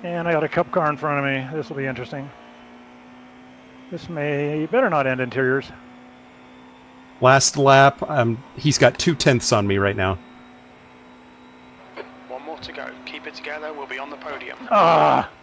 And I got a cup car in front of me. This will be interesting. This better not end interiors. Last lap, he's got 2/10 on me right now. One more to go. Keep it together. We'll be on the podium. Ah!